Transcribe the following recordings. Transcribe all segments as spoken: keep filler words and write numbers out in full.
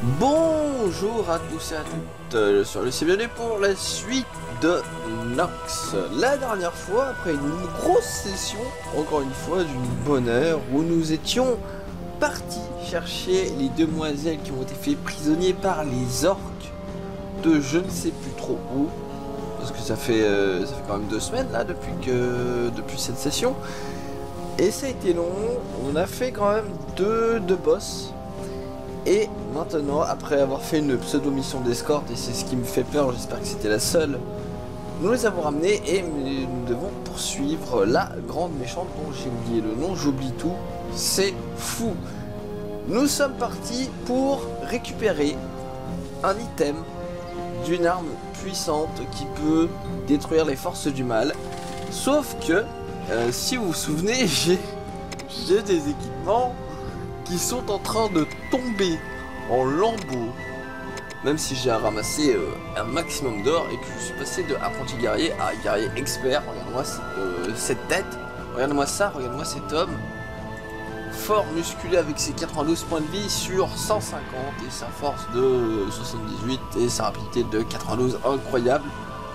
Bonjour à tous et à toutes, euh, sur le C B D pour la suite de Nox. La dernière fois, après une grosse session, encore une fois d'une bonne heure, où nous étions partis chercher les demoiselles qui ont été fait prisonniers par les orques de je ne sais plus trop où, parce que ça fait, euh, ça fait quand même deux semaines là depuis, que, depuis cette session, et ça a été long. On a fait quand même deux, deux boss. Et maintenant, après avoir fait une pseudo-mission d'escorte, et c'est ce qui me fait peur, j'espère que c'était la seule, nous les avons ramenés et nous devons poursuivre la grande méchante dont j'ai oublié le nom, j'oublie tout, c'est fou. Nous sommes partis pour récupérer un item d'une arme puissante qui peut détruire les forces du mal, sauf que, euh, si vous vous souvenez, j'ai j'ai des équipements qui sont en train de tomber en lambeaux, même si j'ai ramassé euh, un maximum d'or et que je suis passé de apprenti guerrier à guerrier expert. Regarde-moi euh, cette tête, regarde-moi ça, regarde-moi cet homme fort, musculé, avec ses quatre-vingt-douze points de vie sur cent cinquante et sa force de soixante-dix-huit et sa rapidité de quatre-vingt-douze, incroyable.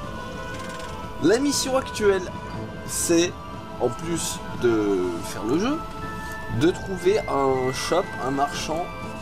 La mission actuelle, c'est, en plus de faire le jeu, de trouver un shop, un marchand,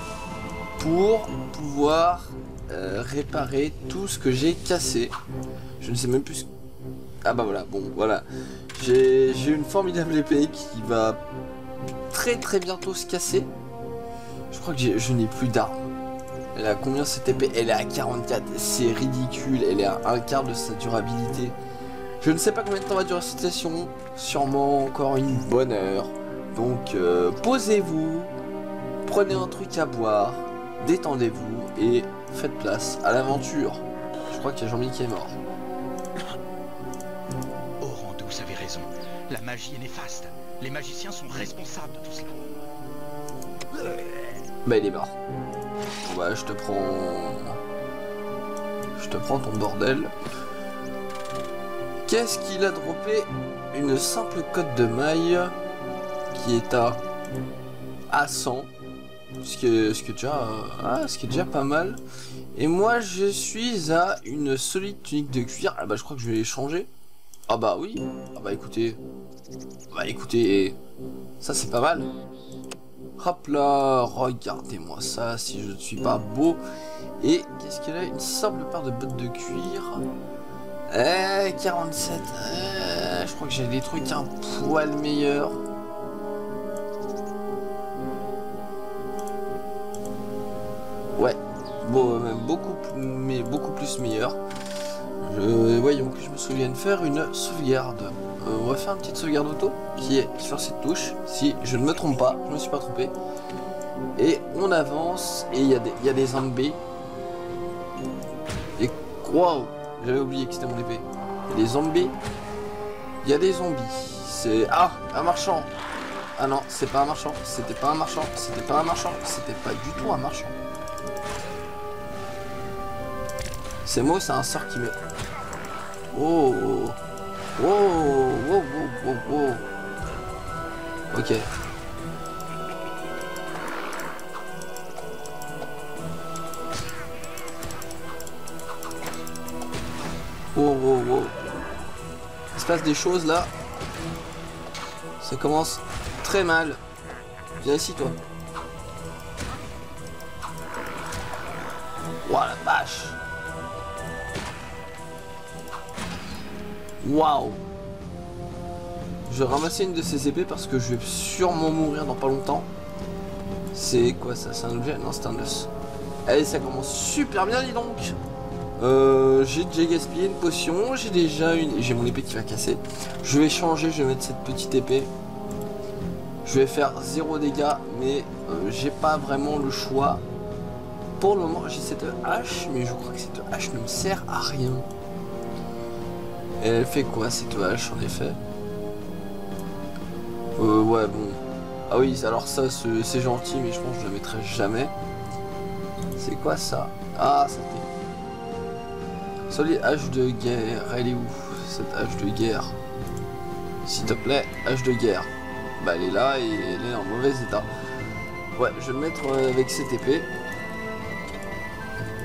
pour pouvoir euh, réparer tout ce que j'ai cassé. Je ne sais même plus ce... Ah bah voilà, bon voilà. J'ai une formidable épée qui va très très bientôt se casser. Je crois que je n'ai plus d'armes. Elle a combien cette épée? Elle est à quarante-quatre, c'est ridicule, elle est à un quart de sa durabilité. Je ne sais pas combien de temps va durer cette session, sûrement encore une bonne heure. Donc euh, posez-vous, prenez un truc à boire, détendez-vous et faites place à l'aventure. Je crois qu'il y a Jean-Mi qui est mort. Orandou avait raison, la magie est néfaste. Les magiciens sont responsables de tout cela. Bah il est mort. Bon bah je te prends... Je te prends ton bordel. Qu'est-ce qu'il a droppé? Une simple cotte de maille qui est à, à cent, ce qui est, ce qui est déjà, ah, ce qui est déjà pas mal. Et moi je suis à une solide tunique de cuir. Ah bah je crois que je vais les changer. Ah bah oui. Ah bah écoutez, bah écoutez, ça c'est pas mal. Hop là, regardez-moi ça, si je ne suis pas beau. Et qu'est-ce qu'elle a? Une simple paire de bottes de cuir. Eh, quarante-sept. Eh, je crois que j'ai des trucs un poil meilleurs. Ouais, bon, même beaucoup, mais beaucoup plus meilleur. Je, voyons que je me souvienne faire une sauvegarde. Euh, on va faire une petite sauvegarde auto qui est sur cette touche. Si je ne me trompe pas, je ne me suis pas trompé. Et on avance et il y a des, il y a des zombies. Et waouh, j'avais oublié que c'était mon épée. Il y a des zombies. Il y a des zombies. C'est ah un marchand. Ah non, c'est pas un marchand. C'était pas un marchand. C'était pas un marchand. C'était pas du tout un marchand. C'est moi, c'est un sort qui met. Oh, oh, oh, oh, oh, oh, oh. Ok. Oh, oh, oh. Il se passe des choses là. Ça commence très mal. Viens ici, toi. Ouah, la vache. Waouh. Je vais ramasser une de ces épées parce que je vais sûrement mourir dans pas longtemps. C'est quoi ça? C'est un objet? Non, c'est un os. Allez, ça commence super bien, dis donc. Euh, j'ai déjà gaspillé une potion. J'ai déjà une... J'ai mon épée qui va casser. Je vais changer, je vais mettre cette petite épée. Je vais faire zéro dégâts, mais euh, j'ai pas vraiment le choix. Pour le moment, j'ai cette hache, mais je crois que cette hache ne me sert à rien. Et elle fait quoi cette hache en effet? Euh, ouais, bon. Ah oui, alors ça, c'est gentil, mais je pense que je la mettrai jamais. C'est quoi ça? Ah, c'était... Solide hache de guerre. Elle est où, cette hache de guerre? S'il te plaît, hache de guerre. Bah, elle est là et elle est en mauvais état. Ouais, je vais me mettre avec cette épée.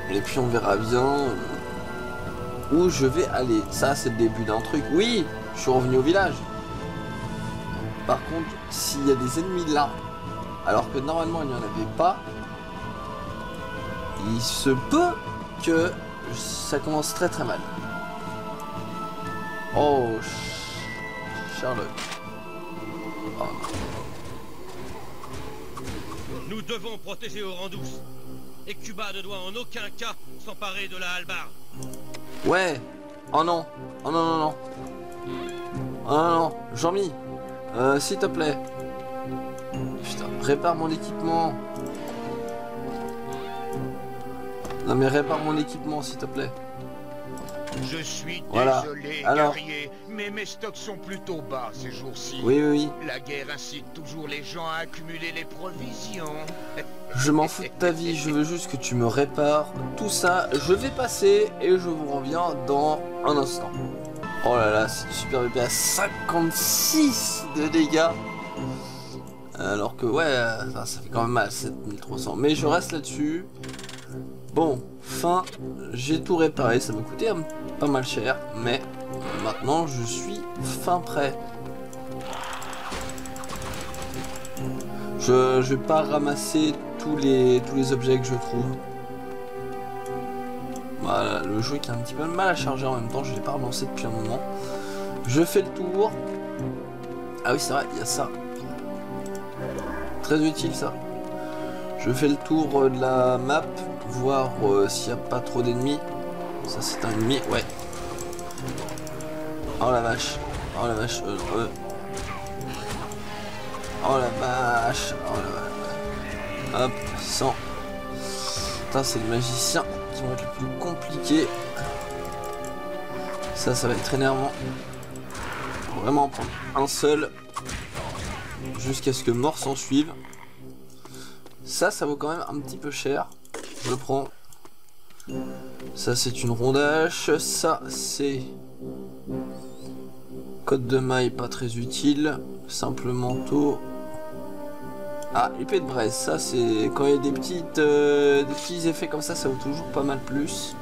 Et puis on verra bien euh, où je vais aller. Ça, c'est le début d'un truc. Oui, je suis revenu au village. Par contre, s'il y a des ennemis là, alors que normalement il n'y en avait pas, il se peut que ça commence très très mal. Oh, Sherlock. Oh. Nous devons protéger Orandous. Et Cuba ne doit en aucun cas s'emparer de la hallebarde. Ouais. Oh non. Oh non, non, non. Oh non, non. Jean-Mi. Euh, s'il te plaît. Putain, répare mon équipement. Non mais répare mon équipement, s'il te plaît. Je suis Voilà. désolé, Alors. guerrier, mais mes stocks sont plutôt bas ces jours-ci. Oui, oui, oui. La guerre incite toujours les gens à accumuler les provisions. Je m'en fous de ta vie, je veux juste que tu me répares tout ça. Je vais passer et je vous reviens dans un instant. Oh là là, c'est super épée à cinquante-six de dégâts. Alors que ouais, ça fait quand même mal, sept mille trois cents. Mais je reste là-dessus. Bon, fin, j'ai tout réparé, ça m'a coûté un, pas mal cher. Mais maintenant, je suis fin prêt. Je, je vais pas ramasser tous les, tous les objets que je trouve. Voilà, le jeu qui a un petit peu de mal à charger en même temps, je l'ai pas relancé depuis un moment. Je fais le tour. Ah oui, c'est vrai, il y a ça. Très utile ça. Je fais le tour de la map, voir euh, s'il n'y a pas trop d'ennemis. Ça c'est un ennemi, ouais. Oh la vache. Oh la vache. Euh, euh. Oh la vache. Oh la vache. Hop, cent. Putain, c'est le magicien qui va être le plus compliqué. Ça, ça va être énervant. Faut vraiment en prendre un seul. Jusqu'à ce que mort s'en suive. Ça, ça vaut quand même un petit peu cher. Je le prends. Ça, c'est une rondache. Ça, c'est... Code de maille, pas très utile. Simple manteau. Ah, épée de braise. Ça, c'est... Quand il y a des, petites, euh, des petits effets comme ça, ça vaut toujours pas mal plus.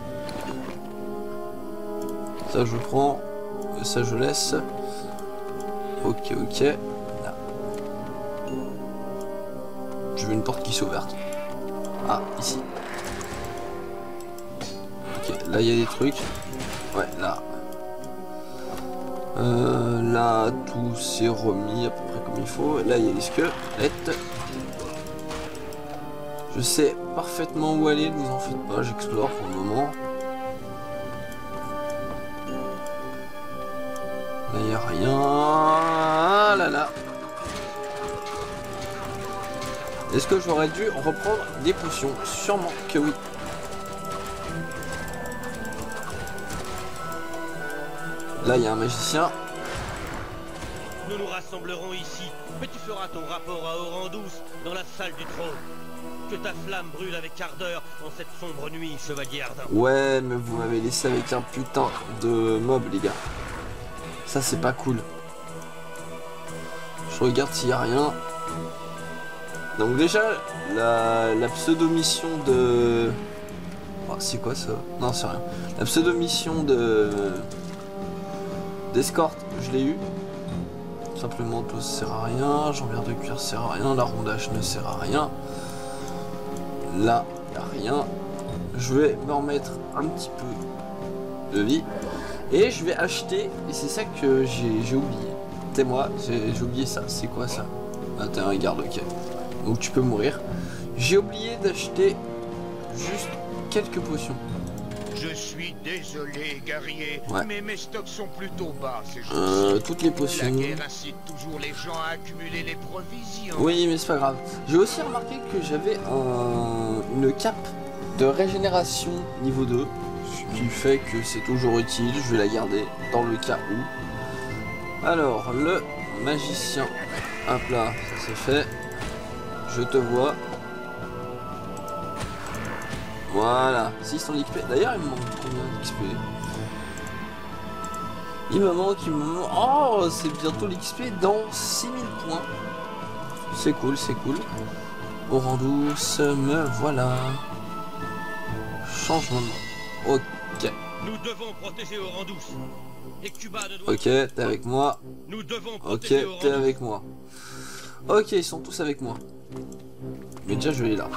Ça, je prends. Ça, je laisse. Ok, ok. Là. Je veux une porte qui s'est ouverte. Ah, ici. Ok, là, il y a des trucs. Ouais, là. Euh, là, tout s'est remis à peu près comme il faut. Là, il y a des squelettes. Je sais parfaitement où aller, ne vous en faites pas, j'explore pour le moment. Là, il n'y a rien. Ah là là. Est-ce que j'aurais dû reprendre des potions? Sûrement que oui. Là, il y a un magicien. Nous nous rassemblerons ici, mais tu feras ton rapport à Orandous dans la salle du trône. Que ta flamme brûle avec ardeur en cette sombre nuit, chevalier ardent. Ouais, mais vous m'avez laissé avec un putain de mob, les gars. Ça, c'est pas cool. Je regarde s'il y a rien. Donc déjà, la, la pseudo-mission de... Oh, c'est quoi ça? Non, c'est rien. La pseudo-mission de... d'escorte, je l'ai eu. Simplement, tout ça sert à rien. Jambière de cuir sert à rien. La rondage ne sert à rien. Là, il n'y a rien. Je vais me remettre un petit peu de vie. Et je vais acheter, et c'est ça que j'ai oublié. C'est moi, j'ai oublié ça. C'est quoi ça? Ah, t'es un garde, ok. Donc tu peux mourir. J'ai oublié d'acheter juste quelques potions. Je suis désolé, guerrier, Ouais. mais mes stocks sont plutôt bas ces jours-ci. Euh, toutes les potions. La guerre incite toujours les gens à accumuler les provisions. Oui, mais c'est pas grave. J'ai aussi remarqué que j'avais un... une cape de régénération niveau deux. Ce qui fait que c'est toujours utile. Je vais la garder dans le cas où. Alors, le magicien. Hop là, ça c'est fait. Je te vois. Voilà. six cents d'X P. D'ailleurs, il me manque combien d'X P? Il me manque, il me manque... Oh, c'est bientôt l'X P dans six mille points. C'est cool, c'est cool. Orandous, me voilà. changement de... Ok. Nous devons protéger Orandous. Et Cuba ne doit... Ok, t'es avec moi. Nous devons Ok, protéger t'es Orandous. avec moi. Ok, ils sont tous avec moi. Mais déjà, je vais là.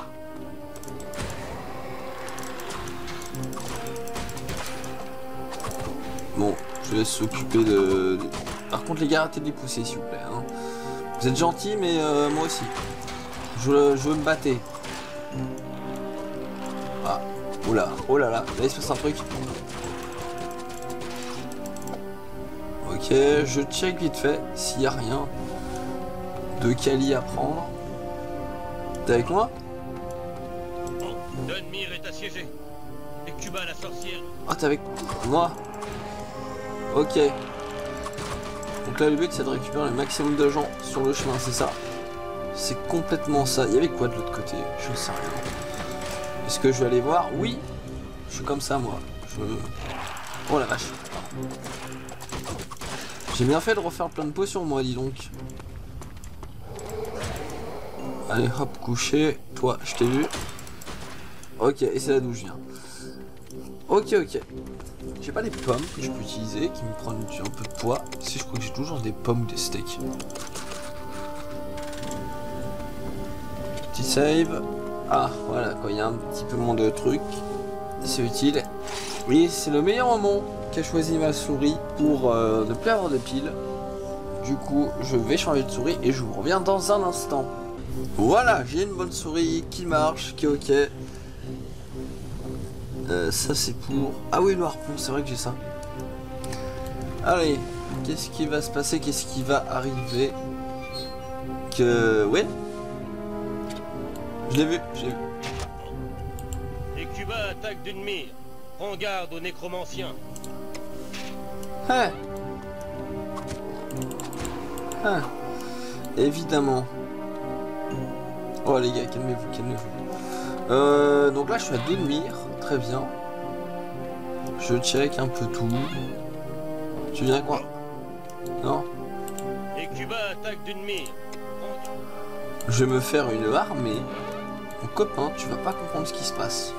Bon, je laisse s'occuper de... Par contre, les gars, arrêtez de les pousser, s'il vous plaît. Hein. Vous êtes gentils, mais euh, moi aussi. Je, je veux me battre. Ah, oula, oh là là, là, il se passe un truc. Ok, je check vite fait s'il n'y a rien de quali à prendre. T'es avec moi? Dunmire est assiégé. Et Cuba la sorcière. Ah, t'es avec moi? Ok. Donc là, le but, c'est de récupérer le maximum de gens sur le chemin, c'est ça? C'est complètement ça. Il y avait quoi de l'autre côté? Je ne sais rien. Est-ce que je vais aller voir? Oui. Je suis comme ça, moi. Je... Oh la vache. J'ai bien fait de refaire plein de potions, moi, dis donc. Allez, hop, coucher. Toi, je t'ai vu. Ok, et c'est là d'où je viens. Ok, ok. J'ai pas les pommes que je peux utiliser, qui me prennent un peu de poids. Si je crois que j'ai toujours des pommes ou des steaks. Petit save. Ah, voilà, quand il y a un petit peu moins de trucs, c'est utile. Oui, c'est le meilleur moment qu'a choisi ma souris pour euh, ne plus avoir de piles. Du coup, je vais changer de souris et je vous reviens dans un instant. Voilà, j'ai une bonne souris qui marche, qui est ok. Euh, ça c'est pour... Ah oui, le harpon, c'est vrai que j'ai ça. Allez, qu'est-ce qui va se passer? Qu'est-ce qui va arriver? Que... Ouais. Je l'ai vu, je l'ai vu. Et Cuba attaque Dunmire. Prends garde aux nécromanciens. Hein. Hein. Évidemment. Oh les gars, calmez-vous, calmez-vous. Euh, donc là je suis à Dunmire, très bien. Je check un peu tout. Tu viens quoi? Non? Et Cuba attaque Dunmire. Prends... Je vais me faire une armée. Mon copain, tu vas pas comprendre ce qui se passe.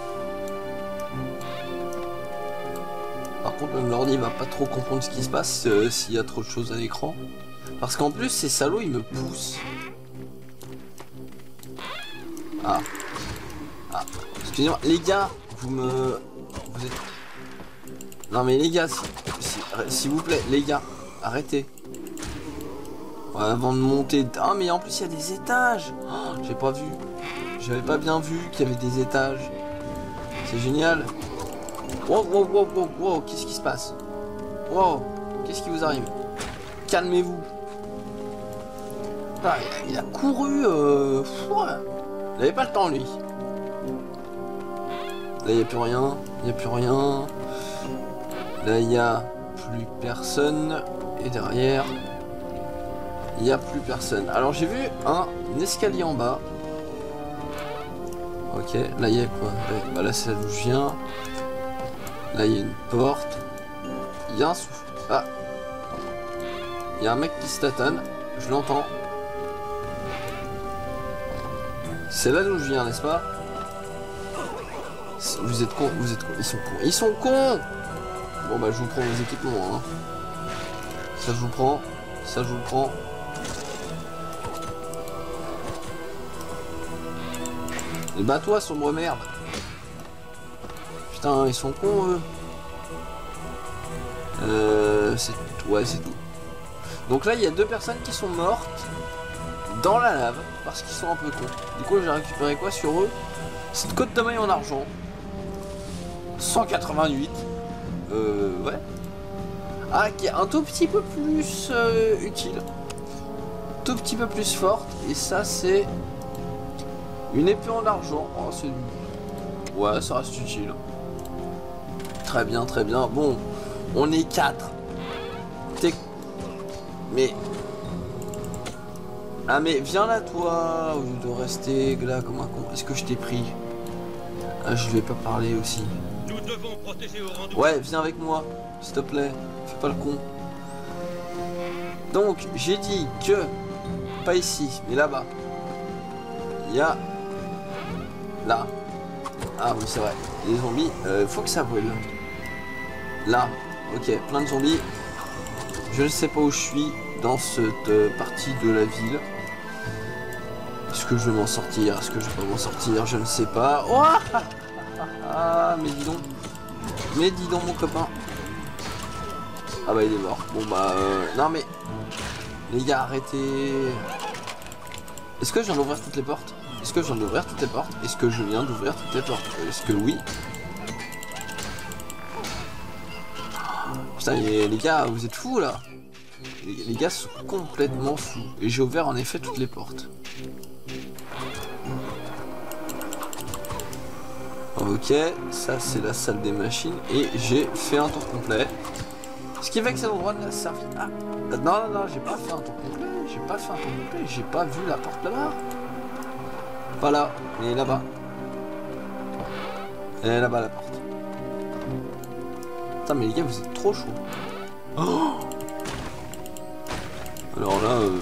Par contre, même l'ordi va pas trop comprendre ce qui se passe euh, s'il y a trop de choses à l'écran. Parce qu'en plus, ces salauds, ils me poussent. Ah. Ah. Excusez-moi, les gars, vous me... Vous êtes... Non mais les gars, s'il si, si vous plaît, les gars, arrêtez. Ouais, avant de monter... Ah mais en plus, il y a des étages. Oh, j'ai pas vu. J'avais pas bien vu qu'il y avait des étages. C'est génial. Wow, wow, wow, wow, wow, qu'est-ce qui se passe? Wow, qu'est-ce qui vous arrive? Calmez-vous. Ah, il, a, il a couru. Euh... Ouais. Il n'avait pas le temps, lui. Là, il n'y a plus rien. Il n'y a plus rien. Là, il n'y a plus personne. Et derrière, il n'y a plus personne. Alors, j'ai vu un, un escalier en bas. Ok, là, il y a quoi? Ouais, bah, là, c'est là d'où je viens. Là, il y a une porte. Il y a un souffle. Ah. Il y a un mec qui se tatane. Je l'entends. C'est là d'où je viens, n'est-ce pas? Vous êtes cons, vous êtes cons. Ils sont cons. Ils sont cons. Bon, bah, je vous prends vos équipements. Hein. Ça, je vous prends. Ça, je vous prends. Et bah, toi, sombre merde. Putain, ils sont cons, eux. Euh, c'est... Ouais, c'est tout. Donc là, il y a deux personnes qui sont mortes dans la lave parce qu'ils sont un peu cons. Du coup, j'ai récupéré quoi sur eux? Cette côte de maille en argent. cent quatre-vingt-huit. Euh, ouais. Ah, qui est un tout petit peu plus euh, utile. Tout petit peu plus forte. Et ça, c'est une épée en argent. Oh, c'est... Ouais, ça reste utile. Très bien, très bien. Bon, on est quatre. T'es... Mais... Ah mais viens là toi, au lieu de rester là comme un con. Est-ce que je t'ai pris? Ah, je vais pas parler aussi. Nous devons protéger Orandous. Ouais, viens avec moi, s'il te plaît. Fais pas le con. Donc, j'ai dit que... Pas ici, mais là-bas. Il y a... Là. Ah oui, c'est vrai. Les zombies, euh, faut que ça brûle. Là, ok, plein de zombies. Je ne sais pas où je suis dans cette euh, partie de la ville. Est-ce que je vais m'en sortir? Est-ce que je vais pas m'en sortir? Je ne sais pas. Oh ah, mais dis donc. Mais dis donc, mon copain. Ah bah, il est mort. Bon bah, euh, non mais... Les gars, arrêtez. Est-ce que je viens d'ouvrir toutes les portes? Est-ce que je viens d'ouvrir toutes les portes? Est-ce que je viens d'ouvrir toutes les portes? Est-ce que oui? Putain, les, les gars, vous êtes fous là. Les, les gars sont complètement fous. Et j'ai ouvert en effet toutes les portes. Ok, ça c'est la salle des machines. Et j'ai fait un tour complet. Ce qui fait que cet endroit ne servi à... Non, non, non, j'ai pas fait un tour complet. J'ai pas fait un tour complet. J'ai pas vu la porte là-bas. Pas là, mais là-bas. Elle est là-bas la porte. Putain, mais les gars, vous êtes trop chauds. Oh, alors là, euh...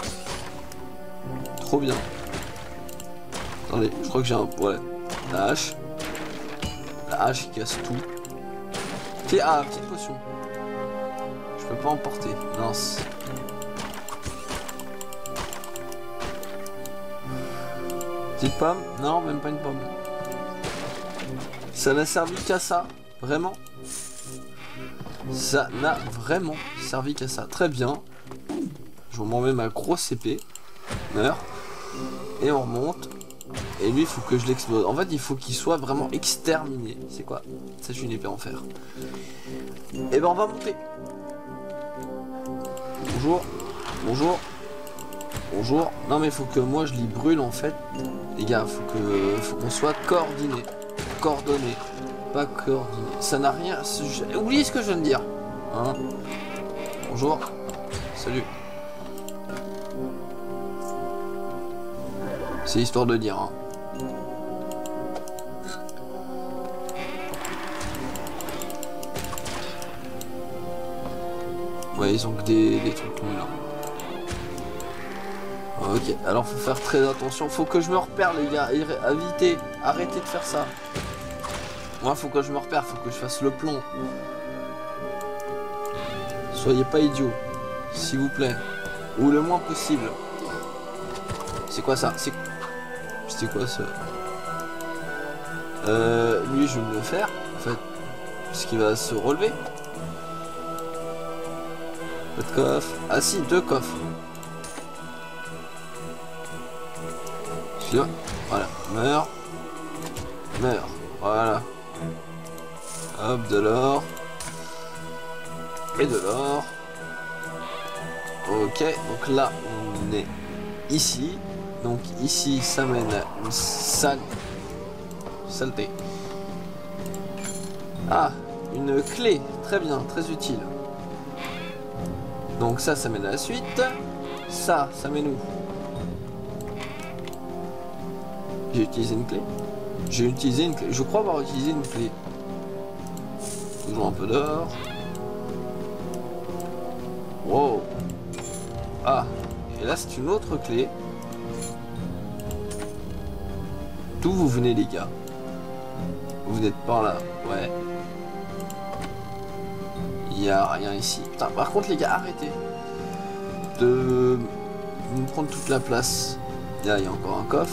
trop bien. Attendez, je crois que j'ai un... Ouais, la hache. La hache qui casse tout. Petite... Ah, petite potion. Je peux pas emporter. Mince. Petite pomme? Non, même pas une pomme. Ça n'a servi qu'à ça. Vraiment. Ça n'a vraiment servi qu'à ça. Très bien. Je m'en mets ma grosse épée. Meurt. Et on remonte. Et lui, il faut que je l'explose. En fait, il faut qu'il soit vraiment exterminé. C'est quoi? C'est une épée en fer. Et ben, on va monter. Bonjour. Bonjour. Bonjour. Non, mais il faut que moi, je l'y brûle, en fait. Les gars, faut que, faut qu'on soit coordonné. Coordonné. Pas coordonné. Ça n'a rien... Oubliez ce que je viens de dire. Hein? Bonjour. Salut. C'est histoire de dire. Hein. Ouais, ils ont que des, des trucs nuls là. Ok, alors faut faire très attention. Faut que je me repère, les gars. Évitez, arrêtez de faire ça. Moi, faut que je me repère, faut que je fasse le plomb. Soyez pas idiots, s'il vous plaît. Ou le moins possible. C'est quoi ça? C'est C'est quoi ça? Euh, lui, je vais me le faire, en fait. Parce qu'il va se relever. Pas de coffre. Ah si, deux coffres. Celui-là. Voilà. Meurs. Meurs. Voilà. Hop, de l'or. Et de l'or. Ok, donc là, on est ici. Donc ici, ça mène à une salle. Saleté. Ah, une clé. Très bien, très utile. Donc ça, ça mène à la suite. Ça, ça mène où? J'ai utilisé une clé. J'ai utilisé une clé. Je crois avoir utilisé une clé. Toujours un peu d'or. Wow. Ah. Et là, c'est une autre clé. D'où vous venez, les gars? Vous êtes par là. Ouais. Il n'y a rien ici. Putain, par contre, les gars, arrêtez de me prendre toute la place. Là, il y a encore un coffre.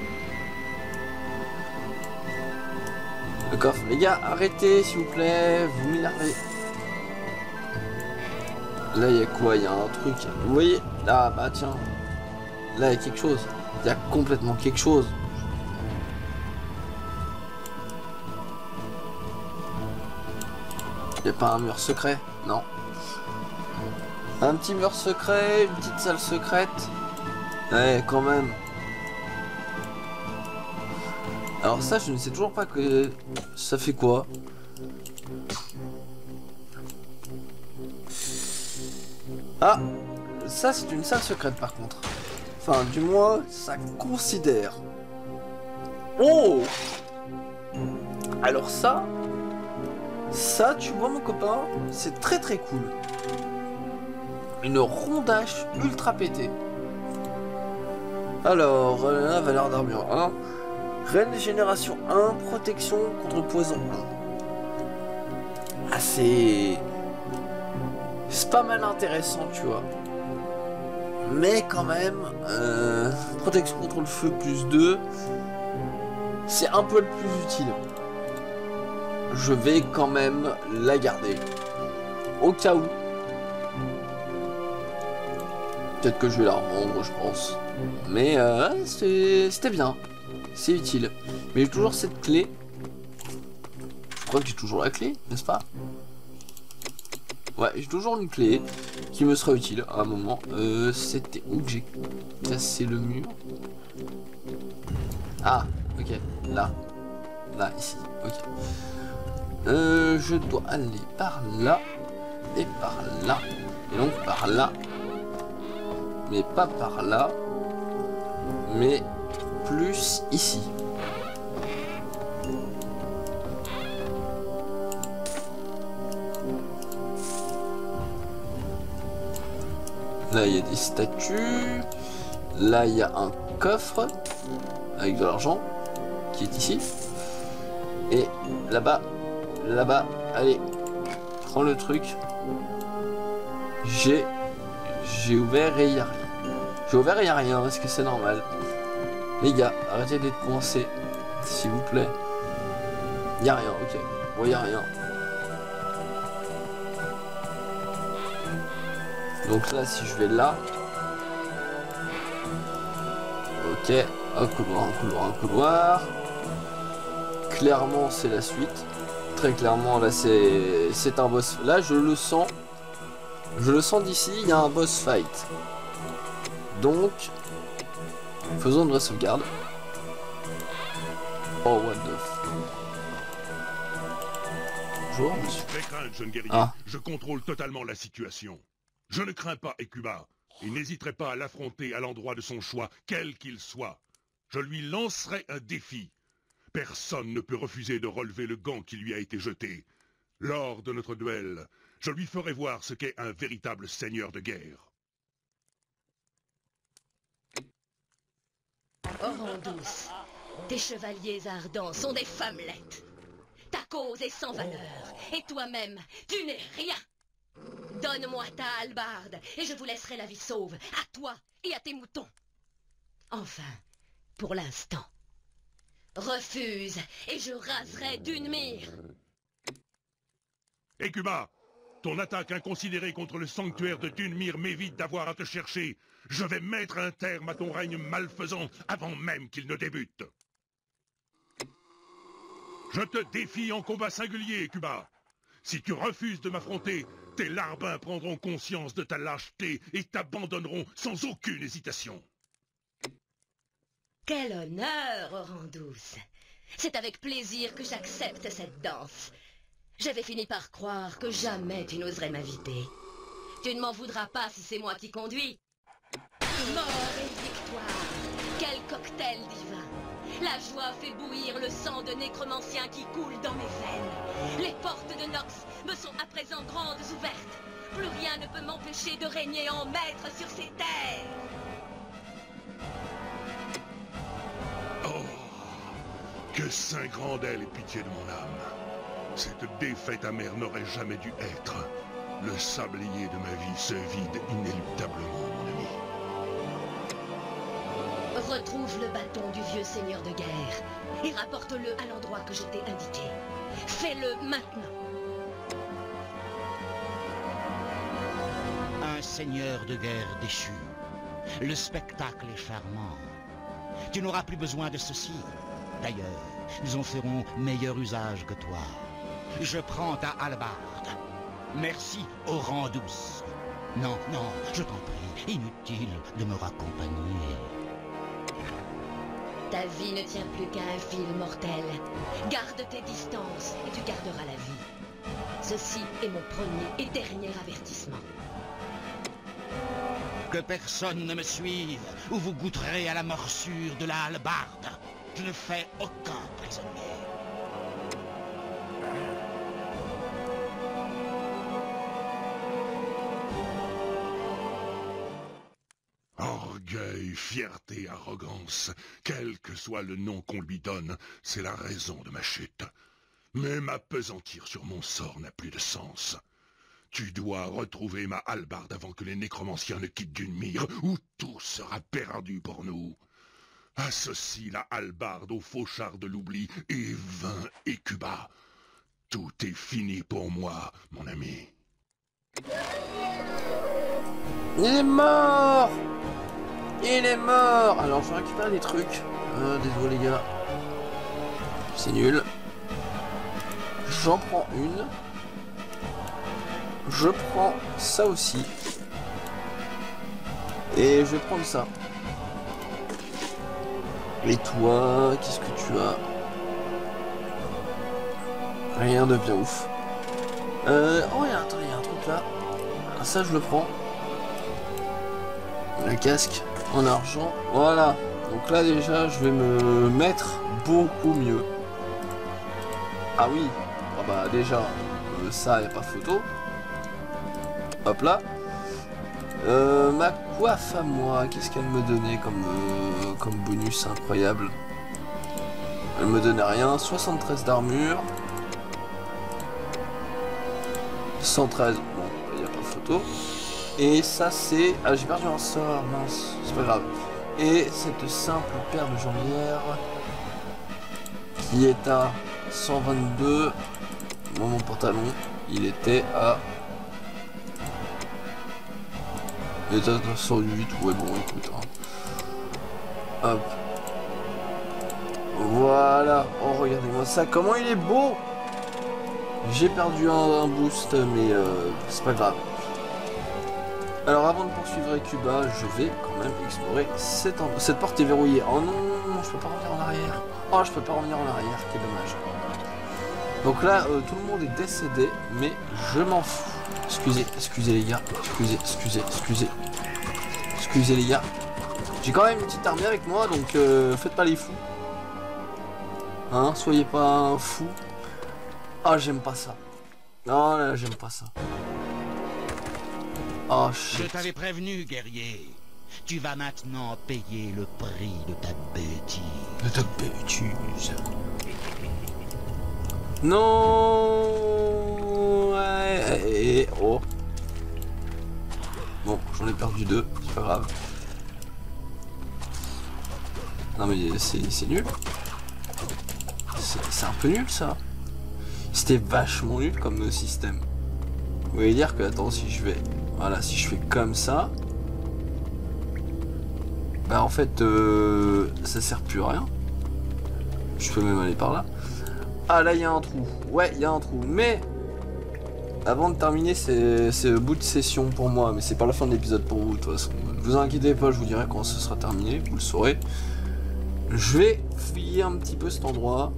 Le coffre. Les gars, arrêtez, s'il vous plaît. Vous m'énervez. Là, il y a quoi? Il y a un truc. Vous voyez? Là, bah tiens. Là, il y a quelque chose. Il y a complètement quelque chose. Il n'y a pas un mur secret? Non. Un petit mur secret, une petite salle secrète. Ouais, quand même. Alors ça, je ne sais toujours pas que ça fait quoi. Ah, ça c'est une salle secrète par contre. Enfin, du moins, ça considère. Oh! Alors ça, ça, tu vois mon copain, c'est très très cool. Une rondache ultra pétée. Alors, la valeur d'armure un. Régénération un, protection contre poison un. Ah, c'est... C'est pas mal intéressant, tu vois. Mais quand même, euh, protection contre le feu plus deux, c'est un peu le plus utile. Je vais quand même la garder. Au cas où. Peut-être que je vais la revendre, je pense. Mais euh, c'était bien. C'est utile. Mais j'ai toujours cette clé. Je crois que j'ai toujours la clé, n'est-ce pas? Ouais, j'ai toujours une clé qui me sera utile à un moment. Euh, C'était où que j'ai cassé le mur? Ah, ok. Là. Là, ici. Ok. Euh, je dois aller par là. Et par là. Et donc par là. Mais pas par là. Mais plus ici. Là, il y a des statues. Là, il y a un coffre avec de l'argent qui est ici. Et là-bas, là-bas, allez, prends le truc. J'ai, j'ai ouvert et il n'y a rien. J'ai ouvert et il n'y a rien. Est-ce que c'est normal? Les gars, arrêtez d'être coincés, s'il vous plaît. Il n'y a rien, ok. Bon, il n'y a rien. Donc là, si je vais là, ok, un couloir, un couloir, un couloir. Clairement, c'est la suite. Très clairement, là, c'est c'est un boss. Là, je le sens. Je le sens d'ici, il y a un boss fight. Donc, faisons une vraie sauvegarde. Oh, what the f... Bonjour, monsieur. Fais craindre, jeune guerrier. Ah. Je contrôle totalement la situation. Je ne crains pas Hecuba, et n'hésiterai pas à l'affronter à l'endroit de son choix, quel qu'il soit. Je lui lancerai un défi. Personne ne peut refuser de relever le gant qui lui a été jeté. Lors de notre duel, je lui ferai voir ce qu'est un véritable seigneur de guerre. Orandus, tes chevaliers ardents sont des femmelettes. Ta cause est sans valeur, et toi-même, tu n'es rien. Donne-moi ta hallebarde, et je vous laisserai la vie sauve, à toi et à tes moutons. Enfin, pour l'instant. Refuse, et je raserai d'une mire. Hecuba, ton attaque inconsidérée contre le sanctuaire de Dunmire m'évite d'avoir à te chercher. Je vais mettre un terme à ton règne malfaisant avant même qu'il ne débute. Je te défie en combat singulier, Hecuba. Si tu refuses de m'affronter, tes larbins prendront conscience de ta lâcheté et t'abandonneront sans aucune hésitation. Quel honneur, Orandus. C'est avec plaisir que j'accepte cette danse. J'avais fini par croire que jamais tu n'oserais m'inviter. Tu ne m'en voudras pas si c'est moi qui conduis. Mort et victoire, quel cocktail divin. La joie fait bouillir le sang de nécromancien qui coule dans mes veines. Les portes de Nox me sont à présent grandes ouvertes. Plus rien ne peut m'empêcher de régner en maître sur ces terres. Oh, que Saint Grandel ait pitié de mon âme. Cette défaite amère n'aurait jamais dû être. Le sablier de ma vie se vide inéluctablement, mon ami. Retrouve le bâton du vieux seigneur de guerre et rapporte-le à l'endroit que je t'ai indiqué. Fais-le maintenant. Un seigneur de guerre déchu. Le spectacle est charmant. Tu n'auras plus besoin de ceci. D'ailleurs, nous en ferons meilleur usage que toi. Je prends ta hallebarde. Merci, Orandus. Non, non, je t'en prie, inutile de me raccompagner. Ta vie ne tient plus qu'à un fil mortel. Garde tes distances et tu garderas la vie. Ceci est mon premier et dernier avertissement. Que personne ne me suive, ou vous goûterez à la morsure de la hallebarde. Je ne fais aucun prisonnier. Orgueil Fierté, arrogance, quel que soit le nom qu'on lui donne, c'est la raison de ma chute. Mais m'appesantir sur mon sort n'a plus de sens. Tu dois retrouver ma hallebarde avant que les nécromanciens ne quittent Dunmire, où tout sera perdu pour nous. Associe la hallebarde au fauchard de l'oubli et vainc Hecuba. Tout est fini pour moi, mon ami. Il est mort! Il est mort! Alors je vais récupérer des trucs. Euh, désolé les gars. C'est nul. J'en prends une. Je prends ça aussi. Et je vais prendre ça. Et toi, qu'est-ce que tu as? Rien de bien ouf. Euh... Oh, il y a, attends, il y a un truc là. Ah, ça, je le prends. Le casque en argent. Voilà. Donc là, déjà, je vais me mettre beaucoup mieux. Ah oui. Ah bah, déjà, euh, ça, il n'y a pas photo. Hop là. Euh, ma coiffe à moi, qu'est-ce qu'elle me donnait comme, euh, comme bonus incroyable? Elle me donnait rien. soixante-treize d'armure. cent treize. Bon, il n'y a pas photo. Et ça, c'est... Ah, j'ai perdu un sort. Mince, c'est pas grave. Et cette simple paire de jambières qui est à cent vingt-deux. Moi, mon pantalon, il était à... Il était à cent huit. Ouais, bon, écoute. Hein. Hop. Voilà. Oh, regardez-moi ça. Comment il est beau! J'ai perdu un, un boost, mais euh, c'est pas grave. Alors, avant de poursuivre Hecuba, je vais quand même explorer cette, cette porte est verrouillée. Oh non, je peux pas revenir en arrière. Oh, je peux pas revenir en arrière, quel dommage. Donc là, euh, tout le monde est décédé, mais je m'en fous. Excusez, excusez les gars, excusez, excusez, excusez. Excusez les gars. J'ai quand même une petite armée avec moi, donc euh, faites pas les fous. Hein, soyez pas fous. Ah, oh, j'aime pas ça. Non, là, j'aime pas ça. Oh, shit. Je t'avais prévenu, guerrier. Tu vas maintenant payer le prix de ta bêtise. De ta bêtise. Non. Ouais. Et oh. Bon, j'en ai perdu deux. C'est pas grave. Non mais c'est nul. C'est un peu nul ça. C'était vachement nul comme système. Vous voulez dire que, attends, si je vais... Voilà, si je fais comme ça... Bah en fait, euh, ça sert plus à rien. Je peux même aller par là. Ah là, il y a un trou. Ouais, il y a un trou. Mais... Avant de terminer, c'est le bout de session pour moi. Mais c'est pas la fin de l'épisode pour vous, de toute façon. Ne vous inquiétez pas, je vous dirai quand ce sera terminé. Vous le saurez. Je vais fouiller un petit peu cet endroit.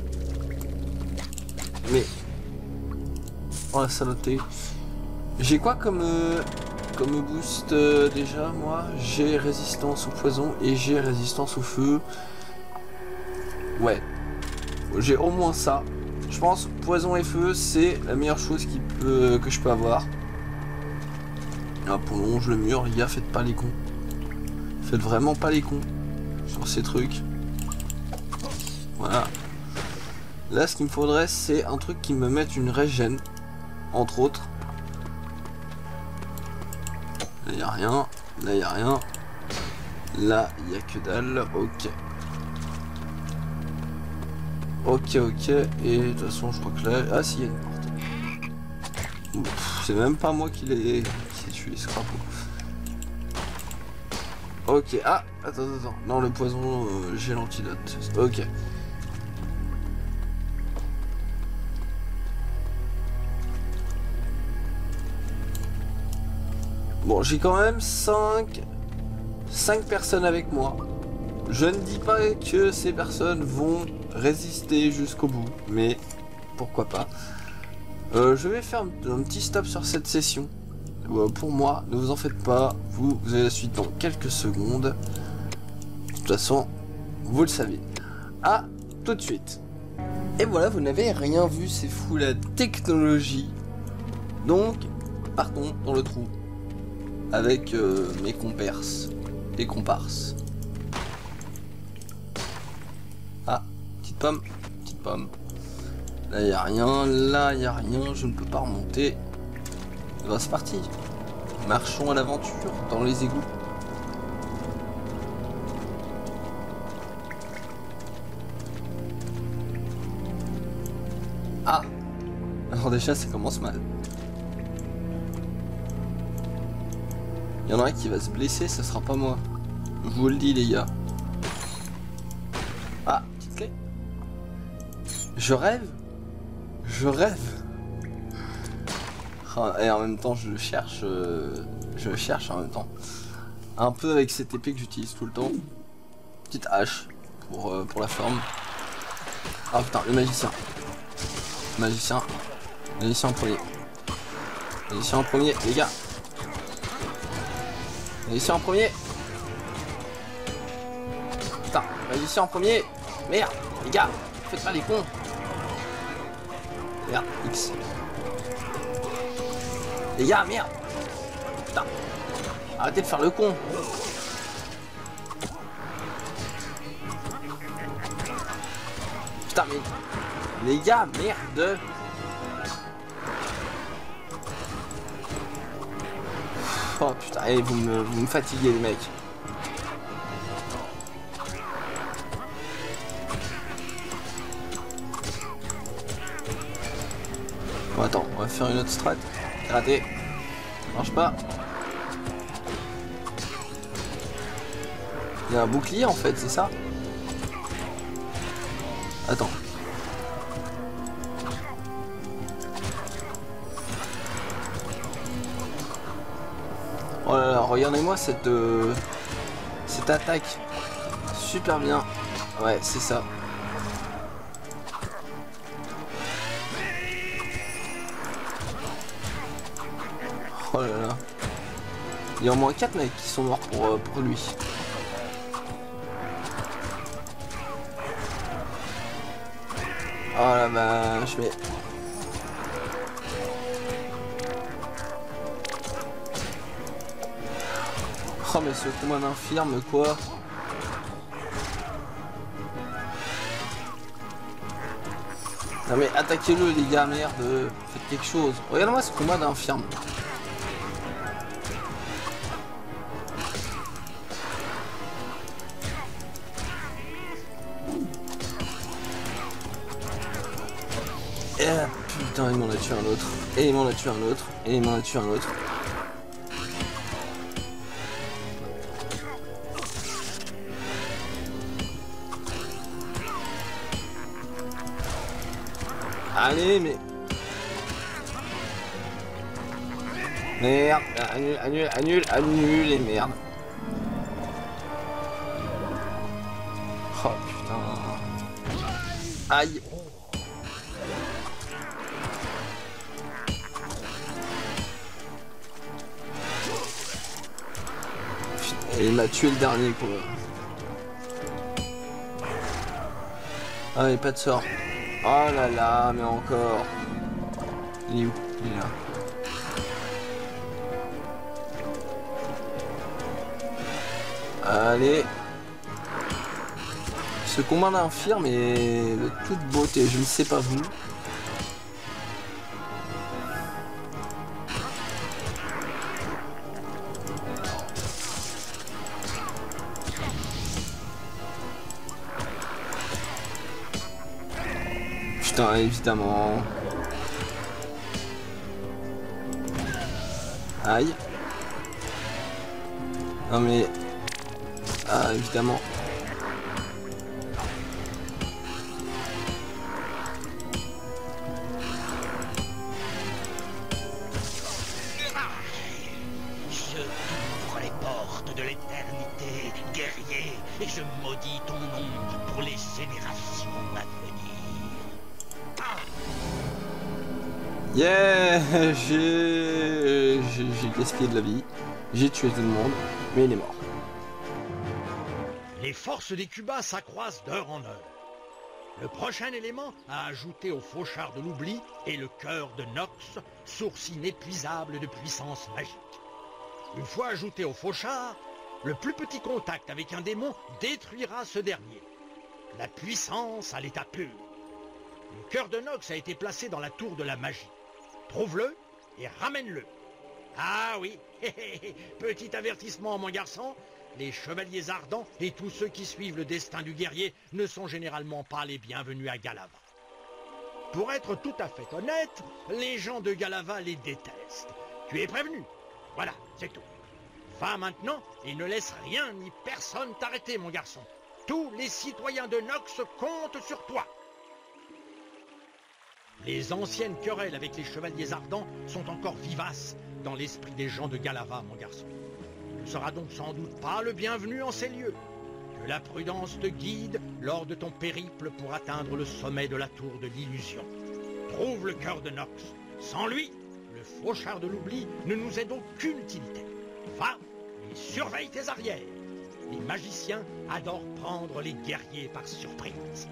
Mais... Oh la saloperie. J'ai quoi comme... Euh, comme boost euh, déjà, moi? J'ai résistance au poison et j'ai résistance au feu. Ouais. J'ai au moins ça. Je pense poison et feu, c'est la meilleure chose qui peut, que je peux avoir. Ah, pour longe le mur, les gars, faites pas les cons. Faites vraiment pas les cons sur ces trucs. Voilà. Là, ce qu'il me faudrait, c'est un truc qui me mette une régène, entre autres. Là, il n'y a rien. Là, il n'y a rien. Là, il n'y a que dalle. Ok. Ok, ok. Et de toute façon, je crois que là... Ah, si, il y a une porte. C'est même pas moi qui l'ai tué, ce crapaud. Ok. Ah, attends, attends. Non, le poison, euh, j'ai l'antidote. Ok. Bon, j'ai quand même cinq personnes avec moi. Je ne dis pas que ces personnes vont résister jusqu'au bout, mais pourquoi pas. Euh, je vais faire un, un petit stop sur cette session. Euh, pour moi, ne vous en faites pas, vous, vous avez la suite dans quelques secondes. De toute façon, vous le savez. À tout de suite. Et voilà, vous n'avez rien vu, c'est fou la technologie. Donc, partons dans le trou. Avec euh, mes comparses et comparses. pomme, petite pomme. Là, il n'y a rien. Là, il n'y a rien. Je ne peux pas remonter. Bah, c'est parti. Marchons à l'aventure dans les égouts. Ah! Alors déjà, ça commence mal. Il y en a un qui va se blesser, ce sera pas moi. Je vous le dis, les gars. Ah, petite clé. Je rêve. Je rêve. Et en même temps, je cherche. Euh, je cherche en même temps. Un peu avec cette épée que j'utilise tout le temps. Petite hache pour, euh, pour la forme. Ah putain, le magicien. Magicien. Magicien en premier. Magicien en premier, les gars. Magicien en premier. Putain, magicien en premier. Merde, les gars, faites pas les cons. Merde, X. Les gars, merde. Putain. Arrêtez de faire le con. Putain, mais... Les gars, merde. Oh putain, allez, vous me, vous me fatiguez les mecs. Bon attends, on va faire une autre strat. Raté. Marche pas. Il y a un bouclier en fait, c'est ça? Attends. Oh là là, regardez-moi cette euh, cette attaque. Super bien. Ouais, c'est ça. Oh là là. Il y a au moins quatre mecs qui sont morts pour, euh, pour lui. Oh la vache, mais... Oh mais ce combat d'infirme quoi. Non mais attaquez-le les gars, merde. Faites quelque chose. Regarde-moi ce combat d'infirme. Et ah, putain, il m'en a tué un autre. Et il m'en a tué un autre. Et il m'en a tué un autre. Allez, mais... Merde, annule, annule, annule, annule, et merde. Oh putain. Aïe. Et il m'a tué le dernier quoi. Ah mais pas de sort. Oh là là, mais encore. Il est où? Il est là. Allez. Ce combat d'infirme est de toute beauté, je ne sais pas vous. Putain, évidemment. Aïe. Non mais... Ah, évidemment. Je t'ouvre les portes de l'éternité, guerrier, et je maudis ton nom pour les générations à venir. Yeah, j'ai j'ai gaspillé de la vie, j'ai tué tout le monde, mais il est mort. Les forces des Cubas s'accroissent d'heure en heure. Le prochain élément à ajouter au fauchard de l'oubli est le cœur de Nox, source inépuisable de puissance magique. Une fois ajouté au fauchard, le plus petit contact avec un démon détruira ce dernier. la puissance à l'état pur. Le cœur de Nox a été placé dans la tour de la magie. Trouve-le et ramène-le. Ah oui, petit avertissement mon garçon, les chevaliers ardents et tous ceux qui suivent le destin du guerrier ne sont généralement pas les bienvenus à Galava. Pour être tout à fait honnête, les gens de Galava les détestent. Tu es prévenu. Voilà, c'est tout. Va maintenant et ne laisse rien ni personne t'arrêter mon garçon. Tous les citoyens de Nox comptent sur toi. Les anciennes querelles avec les chevaliers ardents sont encore vivaces dans l'esprit des gens de Galava, mon garçon. Tu ne seras donc sans doute pas le bienvenu en ces lieux. Que la prudence te guide lors de ton périple pour atteindre le sommet de la tour de l'illusion. Trouve le cœur de Nox. Sans lui, le fauchard de l'oubli ne nous est d'aucune utilité. Va et surveille tes arrières. Les magiciens adorent prendre les guerriers par surprise.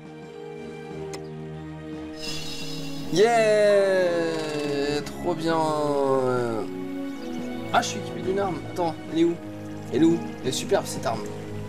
Yeah, trop bien. Ah, je suis équipé d'une arme. Attends, elle est où? Elle est où? Elle est superbe cette arme.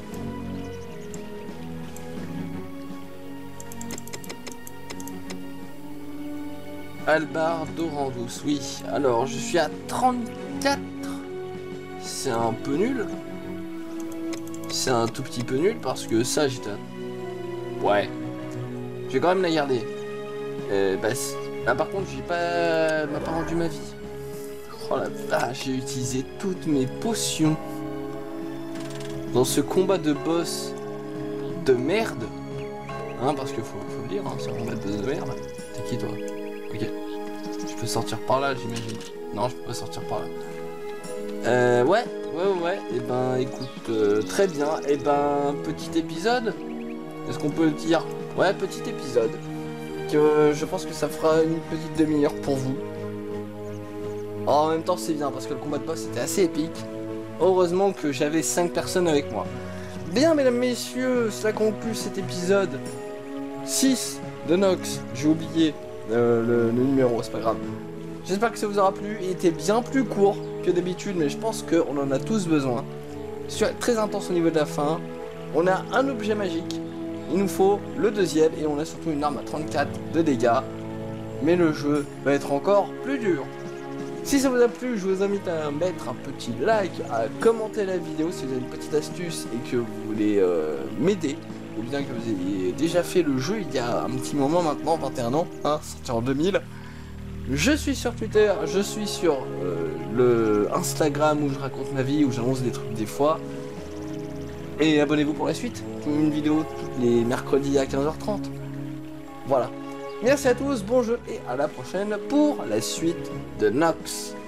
Albar d'Orandus, oui. Alors, je suis à trente-quatre. C'est un peu nul. C'est un tout petit peu nul parce que ça, j'étais à... Ouais. Je vais quand même la garder. Euh, bah, ah, par contre, j'ai pas... m'a pas rendu ma vie. Oh la vache, j'ai utilisé toutes mes potions dans ce combat de boss de merde. Hein, parce que faut, faut le dire, hein, c'est un combat de boss de merde. T'es qui toi? Ok. Je peux sortir par là, j'imagine. Non, je peux pas sortir par là. Euh, ouais, ouais, ouais. Et ben, écoute, euh, très bien. Et ben, petit épisode. Est-ce qu'on peut dire? Ouais, petit épisode. Que je pense que ça fera une petite demi-heure pour vous. En même temps, c'est bien parce que le combat de boss était assez épique. Heureusement que j'avais cinq personnes avec moi. Bien, mesdames, messieurs, cela conclut cet épisode six de Nox. J'ai oublié euh, le, le numéro, c'est pas grave. J'espère que ça vous aura plu. Il était bien plus court que d'habitude, mais je pense qu'on en a tous besoin. C'est très intense au niveau de la fin. On a un objet magique. Il nous faut le deuxième et on a surtout une arme à trente-quatre de dégâts. Mais le jeu va être encore plus dur. Si ça vous a plu, je vous invite à mettre un petit like, à commenter la vidéo si vous avez une petite astuce et que vous voulez euh, m'aider. Ou bien que vous ayez déjà fait le jeu il y a un petit moment maintenant, vingt et un ans, hein, sorti en deux mille. Je suis sur Twitter, je suis sur euh, le Instagram où je raconte ma vie, où j'annonce des trucs des fois. Et abonnez-vous pour la suite, une vidéo tous les mercredis à quinze heures trente. Voilà. Merci à tous, bon jeu et à la prochaine pour la suite de Nox.